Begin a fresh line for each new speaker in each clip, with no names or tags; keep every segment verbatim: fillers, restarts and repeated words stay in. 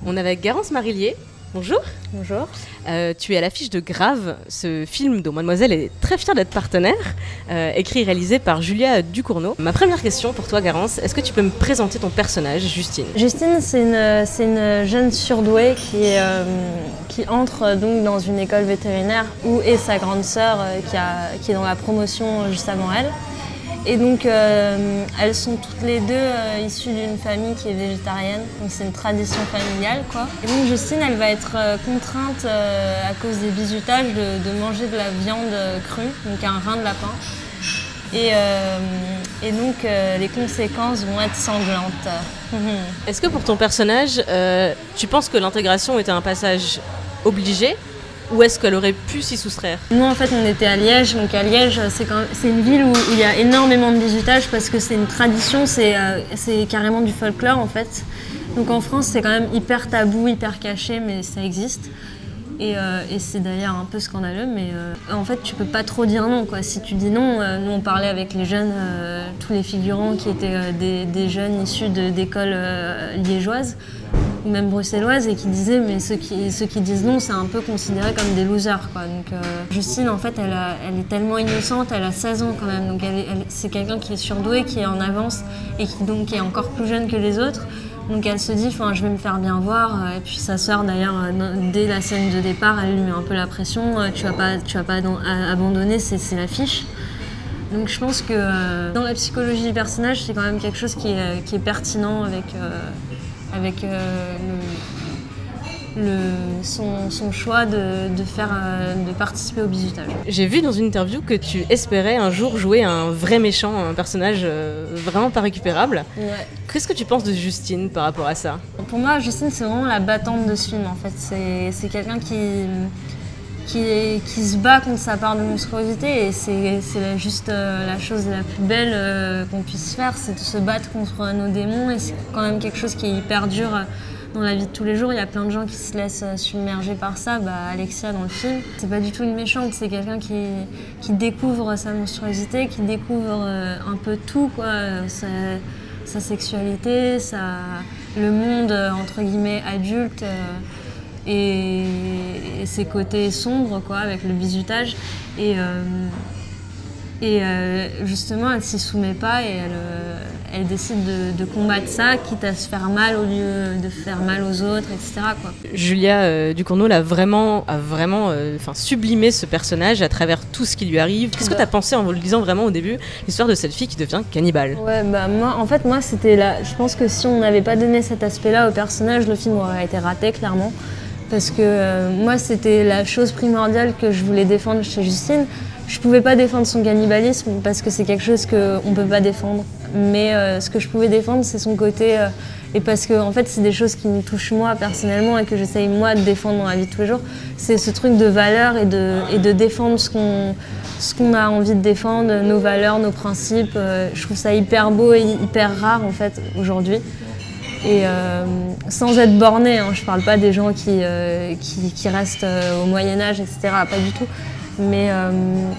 On est avec Garance Marillier. Bonjour.
Bonjour.
Euh, tu es à l'affiche de Grave, ce film dont Mademoiselle est très fière d'être partenaire, euh, écrit et réalisé par Julia Ducournau. Ma première question pour toi, Garance, est-ce que tu peux me présenter ton personnage, Justine?
Justine, c'est une, c'est une jeune surdouée qui, euh, qui entre donc dans une école vétérinaire où est sa grande sœur euh, qui, a, qui est dans la promotion juste avant elle. Et donc, euh, elles sont toutes les deux euh, issues d'une famille qui est végétarienne, donc c'est une tradition familiale, quoi. Et donc Justine, elle va être euh, contrainte, euh, à cause des bizutages, de, de manger de la viande crue, donc un rein de lapin. Et, euh, et donc, euh, les conséquences vont être sanglantes.
Est-ce que pour ton personnage, euh, tu penses que l'intégration était un passage obligé ? Ou est-ce qu'elle aurait pu s'y soustraire?
Nous, en fait, on était à Liège. Donc à Liège, c'est, quand même, c'est une ville où il y a énormément de bizutage parce que c'est une tradition, c'est, euh, c'est carrément du folklore, en fait. Donc en France, c'est quand même hyper tabou, hyper caché, mais ça existe. Et, euh, et c'est d'ailleurs un peu scandaleux, mais euh, en fait, tu peux pas trop dire non, quoi. Si tu dis non, euh, nous, on parlait avec les jeunes, euh, tous les figurants qui étaient euh, des, des jeunes issus de, d'écoles euh, liégeoises, ou même bruxelloises, et qui disaient, mais ceux qui, ceux qui disent non, c'est un peu considéré comme des losers, quoi. Donc, euh, Justine, en fait, elle, a, elle est tellement innocente, elle a seize ans quand même, donc elle, elle, c'est quelqu'un qui est surdoué, qui est en avance, et qui donc qui est encore plus jeune que les autres. Donc elle se dit, je vais me faire bien voir. Et puis sa sœur, d'ailleurs, dès la scène de départ, elle lui met un peu la pression. Tu vas pas, tu vas pas abandonner, c'est, c'est l'affiche. Donc je pense que euh, dans la psychologie du personnage, c'est quand même quelque chose qui est, qui est pertinent avec, euh, avec euh, le, le, son, son choix de, de, faire, euh, de participer au bizutage.
J'ai vu dans une interview que tu espérais un jour jouer un vrai méchant, un personnage euh, vraiment pas récupérable.
Ouais.
Qu'est-ce que tu penses de Justine par rapport à ça?
Pour moi, Justine, c'est vraiment la battante de ce film, en fait. C'est, c'est quelqu'un qui, qui, est, qui se bat contre sa part de monstruosité, et c'est, c'est juste euh, la chose la plus belle euh, qu'on puisse faire, c'est de se battre contre nos démons, et c'est quand même quelque chose qui est hyper dur dans la vie de tous les jours. Il y a plein de gens qui se laissent submerger par ça. Bah, Alexia dans le film, c'est pas du tout une méchante, c'est quelqu'un qui, qui découvre sa monstruosité, qui découvre euh, un peu tout, quoi. Ça, sa sexualité, sa, le monde entre guillemets adulte euh, et, et ses côtés sombres, quoi, avec le bizutage. Et, euh, et euh, justement, elle s'y soumet pas et elle, euh, elle décide de, de combattre ça, quitte à se faire mal au lieu de faire mal aux autres, et cetera, quoi.
Julia euh, Ducournau a vraiment, a vraiment euh, sublimé ce personnage à travers tout ce qui lui arrive. Qu'est-ce que tu as pensé en le lisant vraiment au début, l'histoire de cette fille qui devient cannibale?
Ouais, bah moi, en fait, moi, c'était là. Je pense que si on n'avait pas donné cet aspect-là au personnage, le film aurait été raté, clairement. Parce que euh, moi, c'était la chose primordiale que je voulais défendre chez Justine. Je pouvais pas défendre son cannibalisme parce que c'est quelque chose qu'on peut pas défendre. Mais euh, ce que je pouvais défendre, c'est son côté... Euh, et parce que en fait, c'est des choses qui me touchent moi personnellement et que j'essaye moi de défendre dans la vie de tous les jours. C'est ce truc de valeur et de, et de défendre ce qu'on, ce qu'on a envie de défendre, nos valeurs, nos principes. Euh, je trouve ça hyper beau et hyper rare en fait aujourd'hui. Et euh, sans être borné, hein, je parle pas des gens qui, euh, qui, qui restent euh, au Moyen-Âge, et cetera. Pas du tout. Mais, euh,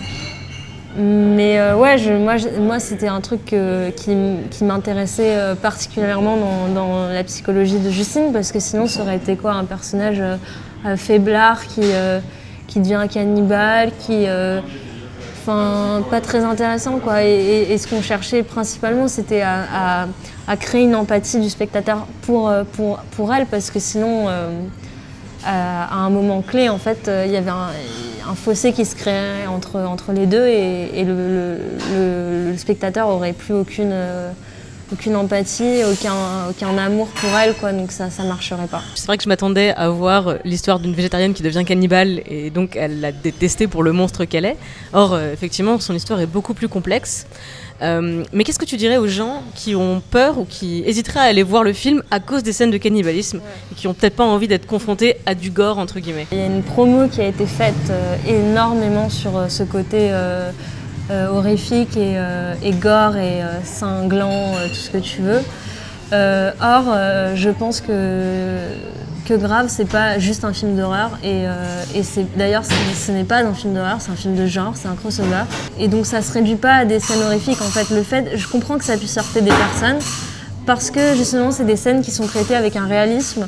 mais euh, ouais, je, moi, je, moi c'était un truc euh, qui, qui m'intéressait euh, particulièrement dans, dans la psychologie de Justine, parce que sinon ça aurait été quoi, un personnage euh, faiblard qui, euh, qui devient cannibale, qui, euh, enfin, pas très intéressant, quoi. Et, et, et ce qu'on cherchait principalement, c'était à, à, à créer une empathie du spectateur pour, pour, pour elle, parce que sinon, euh, à, à un moment clé, en fait, il euh, y avait un, un fossé qui se créait entre, entre les deux, et, et le, le, le, le spectateur aurait plus aucune, euh, aucune empathie, aucun, aucun amour pour elle, quoi, donc ça ça marcherait pas.
C'est vrai que je m'attendais à voir l'histoire d'une végétarienne qui devient cannibale et donc elle l'a détestée pour le monstre qu'elle est. Or, euh, effectivement, son histoire est beaucoup plus complexe. Euh, mais qu'est-ce que tu dirais aux gens qui ont peur ou qui hésiteraient à aller voir le film à cause des scènes de cannibalisme, ouais, et qui n'ont peut-être pas envie d'être confrontés à du gore, entre guillemets?
Il y a une promo qui a été faite euh, énormément sur euh, ce côté euh, euh, horrifique et, euh, et gore et euh, cinglant, euh, tout ce que tu veux. Euh, or, euh, je pense que, que Grave, c'est pas juste un film d'horreur, et, euh, et c'est, d'ailleurs ce n'est pas un film d'horreur, c'est un film de genre, c'est un crossover. Et donc ça se réduit pas à des scènes horrifiques. En fait, le fait, je comprends que ça puisse heurter des personnes, parce que justement c'est des scènes qui sont traitées avec un réalisme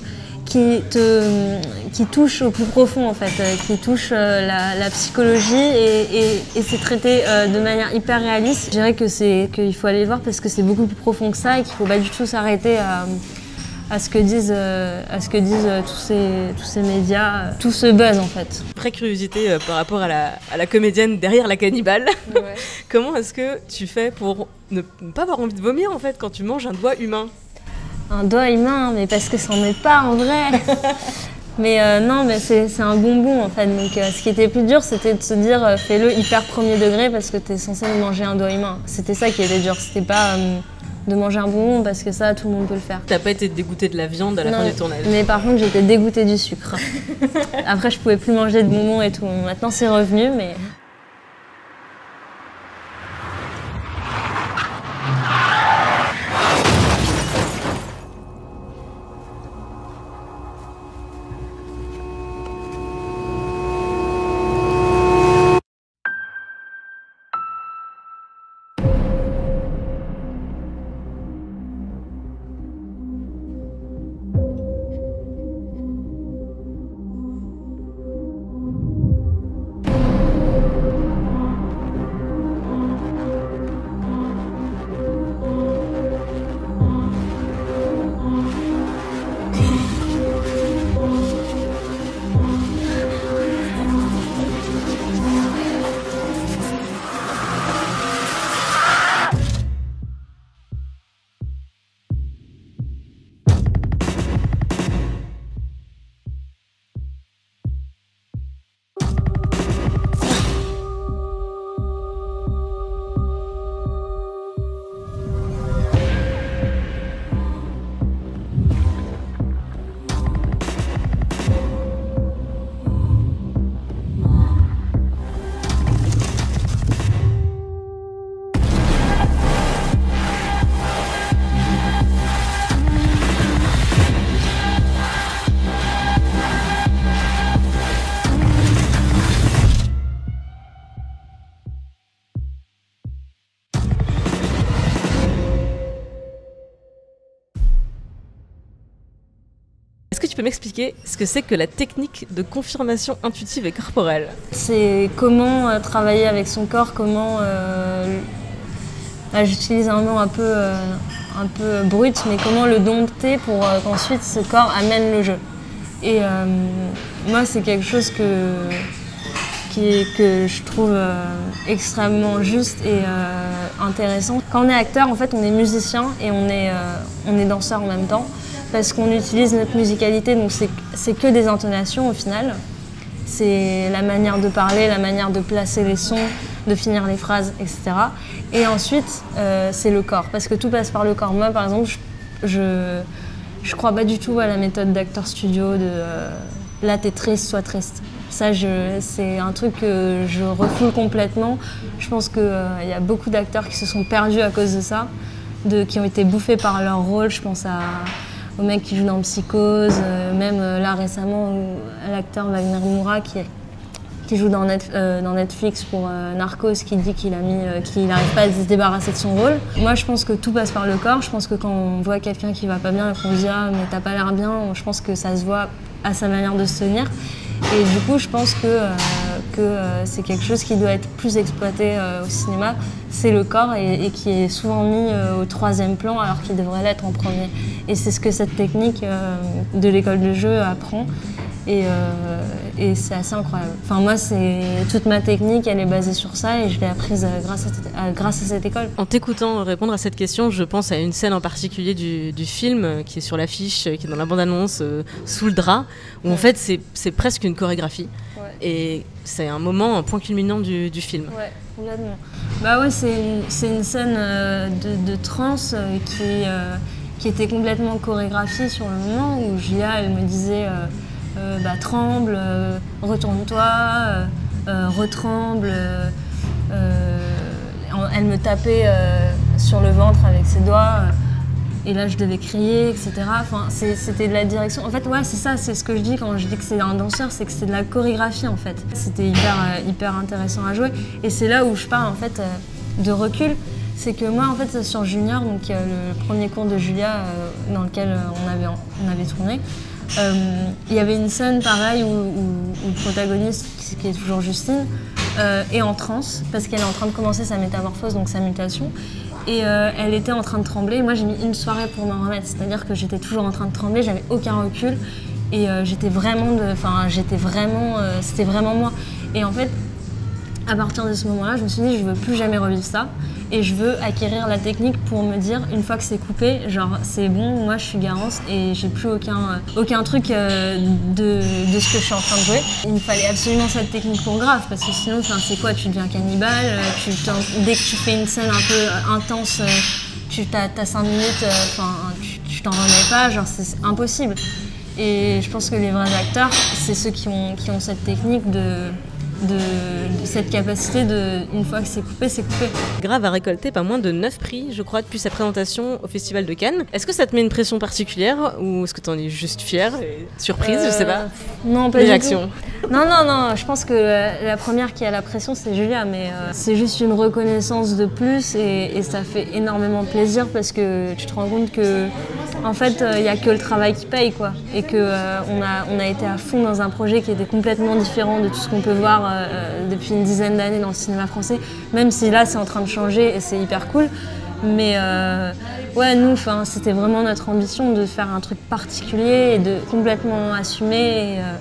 qui, te, qui touche au plus profond en fait, euh, qui touche euh, la, la psychologie et, et, et c'est traité euh, de manière hyper réaliste. Je dirais que c'est qu'il faut aller le voir parce que c'est beaucoup plus profond que ça et qu'il ne faut pas du tout s'arrêter à, à ce que disent, euh, à ce que disent euh, tous, ces, tous ces médias, euh, tout ce buzz en fait.
Vraie curiosité euh, par rapport à la, à la comédienne derrière la cannibale. Ouais. Comment est-ce que tu fais pour ne pas avoir envie de vomir en fait quand tu manges un doigt humain?
Un doigt humain, mais parce que c'en est pas en vrai. Mais euh, non, mais c'est un bonbon en fait. Donc euh, ce qui était plus dur, c'était de se dire euh, fais-le hyper premier degré parce que t'es censé manger un doigt humain. C'était ça qui était dur. C'était pas euh, de manger un bonbon parce que ça, tout le monde peut le faire.
T'as pas été dégoûtée de la viande à la
non,
fin du tournage?
Mais par contre, j'étais dégoûtée du sucre. Après, je pouvais plus manger de bonbons et tout. Maintenant, c'est revenu, mais.
Est-ce que tu peux m'expliquer ce que c'est que la technique de confirmation intuitive et corporelle?
C'est comment euh, travailler avec son corps, comment... Euh, là, j'utilise un mot un peu, euh, un peu brut, mais comment le dompter pour euh, qu'ensuite ce corps amène le jeu. Et euh, moi, c'est quelque chose que, qui, que je trouve euh, extrêmement juste et euh, intéressant. Quand on est acteur, en fait, on est musicien et on est, euh, on est danseur en même temps. Parce qu'on utilise notre musicalité, donc c'est que des intonations au final. C'est la manière de parler, la manière de placer les sons, de finir les phrases, et cetera. Et ensuite, euh, c'est le corps, parce que tout passe par le corps. Moi, par exemple, je je crois pas du tout à la méthode d'acteur studio de euh, là, t'es triste, sois triste. Ça, c'est un truc que je refoule complètement. Je pense qu'il euh, y a beaucoup d'acteurs qui se sont perdus à cause de ça, de, qui ont été bouffés par leur rôle. Je pense à... aux mecs qui jouent dans Psychose, euh, même euh, là récemment, l'acteur Wagner Moura qui, qui joue dans, Net, euh, dans Netflix pour euh, Narcos, qui dit qu'il a mis, euh, qu'il n'arrive pas à se débarrasser de son rôle. Moi, je pense que tout passe par le corps. Je pense que quand on voit quelqu'un qui va pas bien et qu'on dit « Ah, mais t'as pas l'air bien », je pense que ça se voit à sa manière de se tenir. Et du coup, je pense que, euh, que euh, c'est quelque chose qui doit être plus exploité euh, au cinéma. C'est le corps et, et qui est souvent mis euh, au troisième plan alors qu'il devrait l'être en premier. Et c'est ce que cette technique euh, de l'école de jeu apprend. Et, euh, et c'est assez incroyable. Enfin, moi, toute ma technique, elle est basée sur ça et je l'ai apprise grâce à, à, grâce à cette école.
En t'écoutant répondre à cette question, je pense à une scène en particulier du, du film qui est sur l'affiche, qui est dans la bande-annonce, euh, sous le drap, où ouais. en fait, c'est presque une chorégraphie. Ouais. Et c'est un moment, un point culminant du, du film.
Ouais, complètement. Bah ouais, c'est une, une scène euh, de, de trance euh, qui, euh, qui était complètement chorégraphiée sur le moment où Julia, elle me disait... Euh, Euh, bah, tremble, euh, retourne-toi, euh, euh, retremble. Euh, euh, elle me tapait euh, sur le ventre avec ses doigts, euh, et là je devais crier, et cetera. Enfin, c'était de la direction. En fait, ouais, c'est ça, c'est ce que je dis quand je dis que c'est un danseur, c'est que c'est de la chorégraphie en fait. C'était hyper, euh, hyper intéressant à jouer, et c'est là où je parle en fait euh, de recul. C'est que moi, en fait, sur Junior, donc euh, le premier cours de Julia euh, dans lequel euh, on, avait, on avait tourné, Euh, Il y avait une scène pareille où, où- où le protagoniste, qui, qui est toujours Justine, euh, est en transe parce qu'elle est en train de commencer sa métamorphose, donc sa mutation. Et euh, elle était en train de trembler. Moi, j'ai mis une soirée pour m'en remettre. C'est-à-dire que j'étais toujours en train de trembler, j'avais aucun recul. Et euh, j'étais vraiment, de, enfin, j'étais vraiment, euh, c'était vraiment moi. Et en fait, à partir de ce moment-là, je me suis dit, je veux plus jamais revivre ça. Et je veux acquérir la technique pour me dire, une fois que c'est coupé, genre, c'est bon, moi, je suis Garance et j'ai plus aucun, euh, aucun truc euh, de, de ce que je suis en train de jouer. Il me fallait absolument cette technique pour Grave, parce que sinon, c'est quoi, tu deviens cannibale, euh, tu, dès que tu fais une scène un peu intense, euh, tu as cinq minutes, enfin, euh, tu, tu t'en remets pas, genre, c'est impossible. Et je pense que les vrais acteurs, c'est ceux qui ont, qui ont cette technique de, de, de cette capacité de, une fois que c'est coupé, c'est coupé.
Grave a récolté pas moins de neuf prix, je crois, depuis sa présentation au Festival de Cannes. Est-ce que ça te met une pression particulière ou est-ce que tu en es juste fière et surprise, euh, je sais pas?
Non, pas
Les
du
réactions.
tout. Non, non, non, je pense que la première qui a la pression, c'est Julia, mais euh, c'est juste une reconnaissance de plus et, et ça fait énormément plaisir parce que tu te rends compte que en fait, il euh, n'y a que le travail qui paye, quoi. Et qu'on euh, a, on a été à fond dans un projet qui était complètement différent de tout ce qu'on peut voir euh, depuis une dizaine d'années dans le cinéma français. Même si là, c'est en train de changer et c'est hyper cool. Mais euh, ouais, nous, c'était vraiment notre ambition de faire un truc particulier et de complètement assumer et, euh,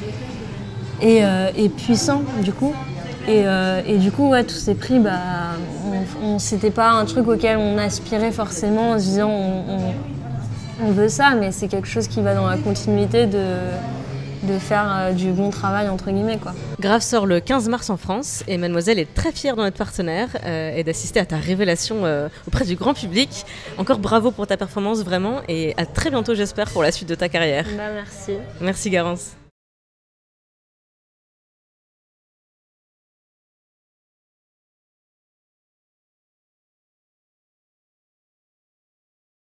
et, euh, et puissant, du coup. Et, euh, et du coup, ouais, tous ces prix, bah, on, on, c'était pas un truc auquel on aspirait forcément en se disant on, on, on veut ça, mais c'est quelque chose qui va dans la continuité de, de faire euh, du bon travail, entre guillemets, quoi.
Grave sort le quinze mars en France et Mademoiselle est très fière d'en être partenaire euh, et d'assister à ta révélation euh, auprès du grand public. Encore bravo pour ta performance, vraiment, et à très bientôt, j'espère, pour la suite de ta carrière.
Bah, merci.
Merci, Garance.